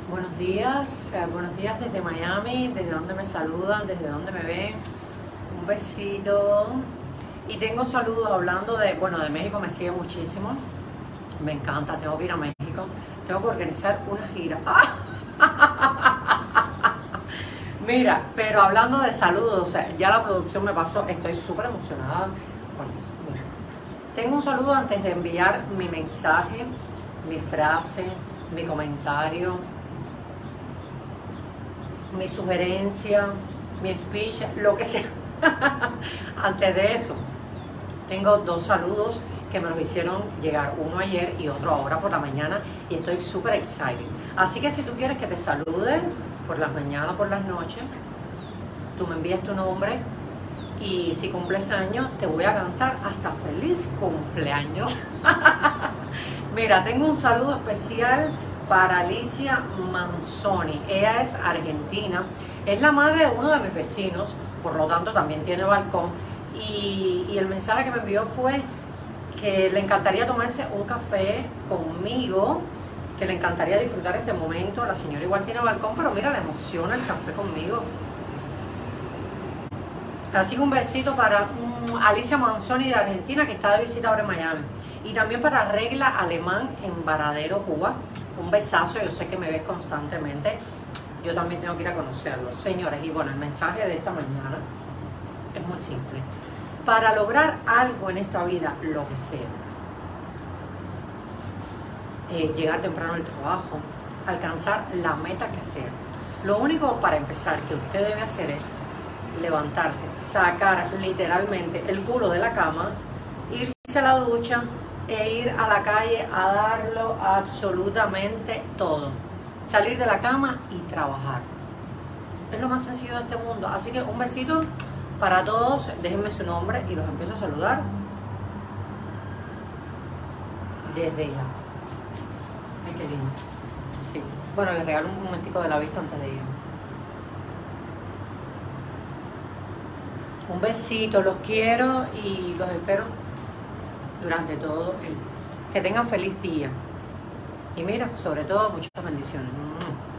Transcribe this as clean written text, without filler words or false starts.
buenos días desde Miami, desde donde me saludan, desde donde me ven. Un besito. Y tengo saludos hablando de, bueno, de México me sigue muchísimo. Me encanta, tengo que ir a México. Tengo que organizar una gira. ¡Ah! Mira, pero hablando de saludos, o sea, ya la producción me pasó, estoy súper emocionada con eso. Mira, tengo un saludo antes de enviar mi mensaje, mi frase, mi comentario, mi sugerencia, mi speech, lo que sea. Antes de eso, tengo dos saludos que me los hicieron llegar, uno ayer y otro ahora por la mañana, y estoy súper excited. Así que si tú quieres que te salude por las mañanas, por las noches, tú me envías tu nombre y si cumples años te voy a cantar hasta feliz cumpleaños. Mira, tengo un saludo especial para Alicia Manzoni. Ella es argentina, es la madre de uno de mis vecinos, por lo tanto también tiene balcón, y el mensaje que me envió fue que le encantaría tomarse un café conmigo, que le encantaría disfrutar este momento. La señora igual tiene balcón, pero mira, le emociona el café conmigo. Así que un versito para Alicia Manzoni de Argentina, que está de visita ahora en Miami. Y también para Regla Alemán en Varadero, Cuba. Un besazo, yo sé que me ves constantemente. Yo también tengo que ir a conocerlos, señores. Y bueno, el mensaje de esta mañana es muy simple. Para lograr algo en esta vida, lo que sea, llegar temprano al trabajo, alcanzar la meta que sea, lo único para empezar que usted debe hacer es levantarse, sacar literalmente el culo de la cama, irse a la ducha e ir a la calle a darlo absolutamente todo. Salir de la cama y trabajar. Es lo más sencillo de este mundo. Así que un besito para todos. Déjenme su nombre y los empiezo a saludar desde ya. Ay, qué lindo. Sí. Bueno, les regalo un momentico de la vista antes de ir. Un besito, los quiero y los espero durante todo el día. Que tengan feliz día. Y mira, sobre todo, muchas bendiciones.